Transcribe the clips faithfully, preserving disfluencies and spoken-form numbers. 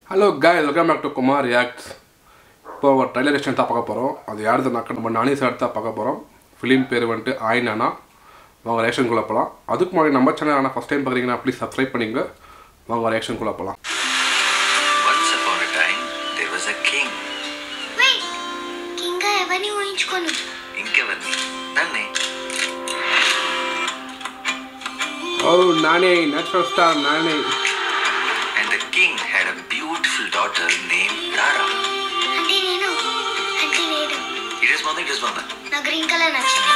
Hello guys, welcome back to Kumar Reacts. இப்போ ஒரு trailer extend தான் பார்க்க போகிறோம். அது யாருது நான் நம்ம நானி சார் தான் பார்க்க போகிறோம். ஃபிலிம் பேர் வந்துட்டு ஆய் நானா. வாங்க ரியாக்ஷனுக்குள்ளே போகலாம். அதுக்கு முன்னாடி நம்ம சேனல் ஆனால் ஃபஸ்ட் டைம் பார்க்குறீங்கன்னா ப்ளீஸ் சப்ஸ்கிரைப் பண்ணிங்க. வாங்க ரியாக்ஷனுக்குள்ளே போகலாம். Once upon a time, there was a king. Wait, king evani ఊహించుకోను. ఇంకెవరిని? నన్నే. Oh, Nani, natural star Nani. And the king had a beautiful daughter named Kiara. అంటే నేను అంటే నేను It is Mama, it is Mama. నా green colour నచ్చింది.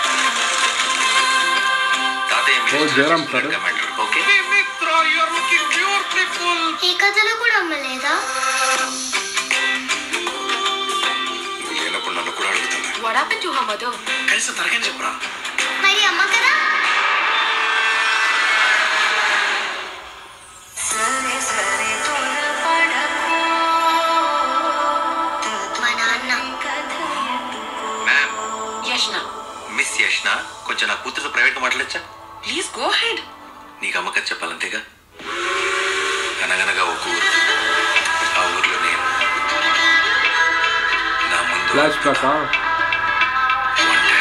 తాతయ్య Oh, మీరు Jaram sir. Commander, okay? Mitra, you are looking beautiful. ఈ కథలో కూడా అమ్మలేదా? నువ్వు లేనప్పుడు నన్ను కూడా అడుగుతున్నా. What happened to her mother? కనీసం తరగని చెప్పరా? మరి అమ్మ కదా? మా నాన్న. మ్యామ్, Yashna, మిస్ యష్న, కొంచెం నా కూతురుతో ప్రైవేట్గా మాట్లాడచ్చా? please go ahead. నీకు అమ్మకం చెప్పాలంతేగా. అనగనగా ఒక ఊరు, ఆ ఊర్లో నేను నా ముందు ఫ్లాష్ బ్యాక్ వండర్.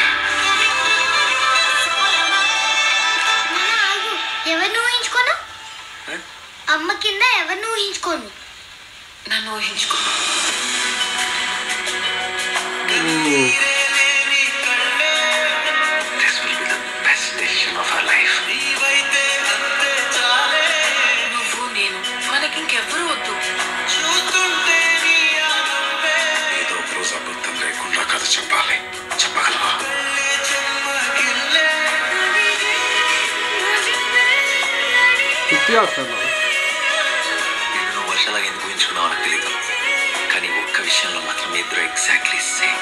నాన్న ఆగు. ఎవరిని ఊహించుకోను? అమ్మ కింద ఎవరిని ఊహించుకోను? నన్ను ఊహించుకో. This will be the best decision of our life. నువ్వు నేను మనకి ఇంకెవ్వరూ వద్దు. ఏదో ఒక రోజు అబద్ధం లేకుండా కథ చెప్పాలి. చెప్పగలవా? ఇతిహాసాలు నేను నువ్వు వర్షాలాగా ఎందుకు ఊహించుకున్నావు నాకు తెలియదు, కానీ ఒక్క విషయంలో మాత్రం మీ ఇద్దరు ఎగ్జాక్ట్లీ సేమ్.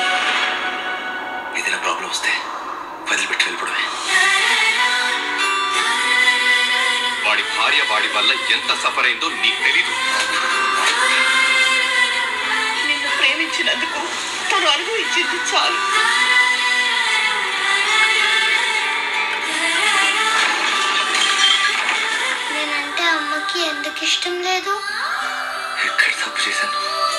ఏదైనా ప్రాబ్లం వస్తే వదిలిపెట్టి వెళ్ళిపోవడమే. వాడి భార్య వాడి వల్ల ఎంత సఫర్ అయిందో నీకు తెలీదు. నిన్ను ప్రేమించినందుకు తను అనుభవించింది చాలు. నేనంటే అమ్మకి ఎందుకు ఇష్టం లేదు? ఎక్కడ తప్పు చేశాను?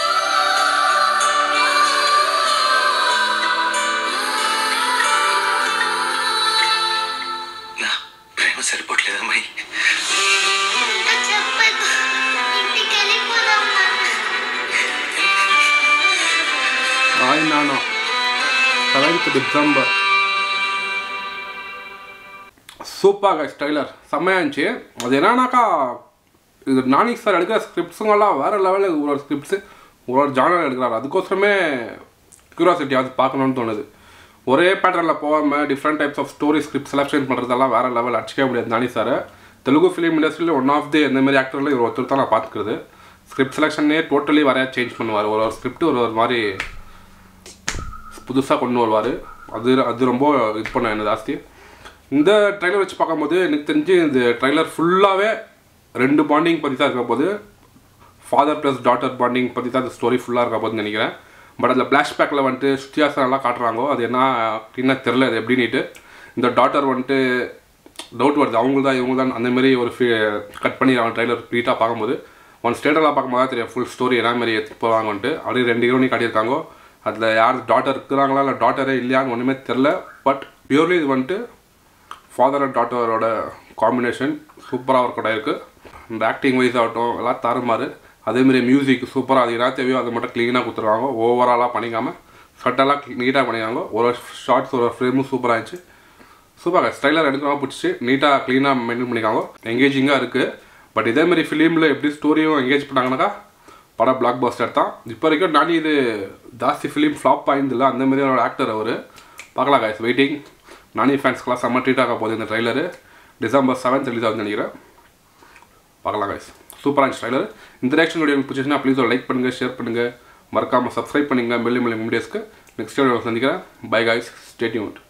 నా ప్రేమ సరిపోవట్లేదమ్మాయి. నాకు చెప్పదు. ఇంటికి వెళ్ళిపోదాం నాన్న. ఆయ్ నానా సెవెంత్ డిసెంబర్ சூப்பராக ஸ்டைலர் செம்மையாக இருந்துச்சு. அது என்னன்னாக்கா இது நானி சார் எடுக்கிற ஸ்கிரிப்ட்ஸுங்கெல்லாம் வேறு லெவலில் ஒரு ஒரு ஸ்கிரிப்ட்ஸு ஒரு ஒரு ஜானர் எடுக்கிறாரு. அதுக்கோசரமே க்யூரியாசிட்டி அது பார்க்கணுன்னு தோணுது. ஒரே பேட்டர்னில் போகாமல் different types of story script selection பண்ணுறதெல்லாம் வேறு லெவல் அடிச்சிக்கவே முடியாது நானி சார். தெலுங்கு ஃபிலிம் இண்டஸ்ட்ரியில் ஒன் ஆஃப் தி இந்த மாதிரி ஆக்டரில் இவர் ஒருத்தர் தான் நான் பார்த்துக்கிறது. ஸ்கிரிப்ட் செலெக்ஷனே டோட்டலி வரையா சேஞ்ச் பண்ணுவார். ஒரு ஒரு ஸ்கிரிப்ட் ஒரு ஒரு மாதிரி புதுசாக கொண்டு வருவார். அது அது ரொம்ப இது பண்ண என்ன ஜாஸ்தி. இந்த ட்ரைலர் வச்சு பார்க்கும்போது எனக்கு தெரிஞ்சு இந்த ட்ரைலர் ஃபுல்லாகவே ரெண்டு பாண்டிங் பற்றி தான் இருக்க போது. ஃபாதர் ப்ளஸ் டாட்டர் பாண்டிங் பற்றி தான் இந்த ஸ்டோரி ஃபுல்லாக இருக்க போதுன்னு நினைக்கிறேன். பட் அதில் ஃப்ளாஷ்பேக்கில் வந்துட்டு சுத்தியாசனெல்லாம் காட்டுறாங்க. அது என்ன க்ளீனாக தெரில அது எப்படின்னுட்டு. இந்த டாட்டர் வந்துட்டு டவுட் வருது அவங்க தான் இவங்க தான் அந்தமாரி ஒரு ஃபீ கட் பண்ணி அவன் ட்ரைலர் நீட்டாக பார்க்கும்போது ஒன் ஸ்டேட்டெல்லாம் பார்க்கும்போது தான் தெரியும் ஃபுல் ஸ்டோரி என்ன மாதிரி எடுத்துகிட்டு போவாங்கன்ட்டு. அப்படியே ரெண்டு ஹீரோனி காட்டியிருக்காங்க. அதில் யார் டாட்டர் இருக்கிறாங்களா இல்லை டாட்டரே இல்லையான்னு ஒன்றுமே தெரில. பட் பியூர்லி இது வந்துட்டு ஃபாதர் அண்ட் டாட்டரோட காம்பினேஷன் சூப்பராக ஒர்க் அவுட் ஆகிருக்கு. இந்த ஆக்டிங் வைஸ் ஆகட்டும் எல்லாம் தருமாறு. அதேமாரி மியூசிக் சூப்பராக அது என்ன தேவையோ அதை மட்டும் க்ளீனாக கொடுத்துருக்காங்க. ஓவராலாக பண்ணிக்காமல் சட்டெல்லாம் நீட்டாக பண்ணிக்காங்க. ஒரு ஷார்ட்ஸ் ஒரு ஃப்ரேமும் சூப்பராக இருந்துச்சு. சூப்பராக ஸ்டைலர் எடுக்கிறவங்க பிடிச்சி நீட்டாக க்ளீனாக மெயின்டைன் பண்ணிக்காங்க. எங்கேஜிங்காக இருக்குது. பட் இதேமாரி ஃபிலிமில் எப்படி ஸ்டோரியும் எங்கேஜ் பண்ணாங்கனாக்கா படம் பிளாக் பஸ்டர் தான். இப்போ வரைக்கும் நானி இது ஜாஸ்தி ஃபிலிம் ஃப்ளாப் ஆயிருந்தில்ல அந்தமாரி ஒரு ஆக்டர் அவர். பார்க்கலாம் கைஸ், வெயிட்டிங். நானி ஃபேன்ஸ்க்கெலாம் செம்ம ட்ரீட் ஆக போகுது இந்த ட்ரைலரு. டிசம்பர் செவன்த் ரிலீஸ் ஆகுதுன்னு நினைக்கிறேன். பார்க்கலாம் கைஸ், சூப்பராக இருந்துச்சு ட்ரைலர். இந்த ரியாக்ஷன் வீடியோ உங்களுக்கு பிடிச்சிச்சுன்னா ப்ளீஸ் ஒரு லைக் பண்ணுங்கள், ஷேர் பண்ணுங்கள், மறக்காமல் சப்ஸ்கிரைப் பண்ணுங்கள். மெல்லி மெல்லி வீடியோஸ்க்கு நெக்ஸ்ட் வீடியோ சந்திக்கிறேன். Bye guys, stay tuned.